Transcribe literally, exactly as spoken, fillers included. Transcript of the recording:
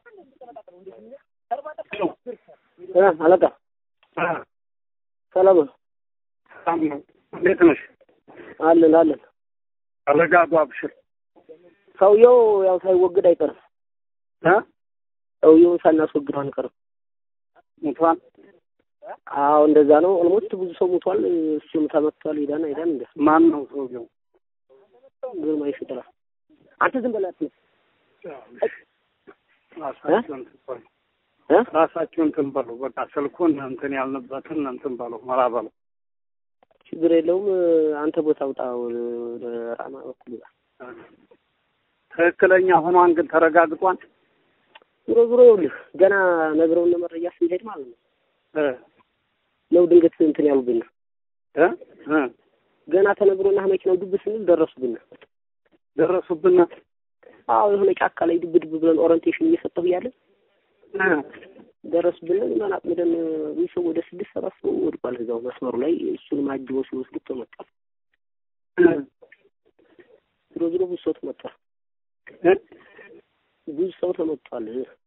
ها هلقا ها سلام سلام ليتنش አለን አለን አለጋዱ አብሽር ሰውየው ያው ሳይወገድ አይቀርም እ ሰውየው ሳናስወግደው አንቀርም ሙቷን አዎ እንደዛ ነው ኦልሞስት ብዙ ሰው ሙቷል እሱም ተመቷል ይዳና ይዳን እንደ ማን ነው ሰውየው ግን ማይሽ ተራ አንተ ዝም በላት ነው ራሳቸውን ተንበሉ በቃ ስልኩን እንትን ያልነበትን እንትን ባሉ መራባሉ ችግር የለውም አንተ ቦታው ጣው ራማ በኩል ትክክለኛ ሆኗን ግን ተረጋግጧል ዙሮ ዙሮ ይኸውልህ ገና ነገሩን ለመረጃ ስንሄድ ማለት ነው እ ነው ድንገት እንትን ያሉብን እ እ ገና ተነግሮና መኪናው ድብ ስንል ደረሱብን ደረሱብን አዎ የሆነ ጫካ ላይ ድብ ድብ ብለን ኦሪንቴሽን እየሰጠሁ ያለ እ ደረሱብን እና አጥምደን ቢሰው ወደ ስድስት ሰባት ሰው ወድቋል እዛው መስመሩ ላይ እሱን ማጅቦ ሲወስዱ ተመጣ እ ዞሮ ዞሮ ብዙ ሰው ተመጣ እ ብዙ ሰው ተመጣል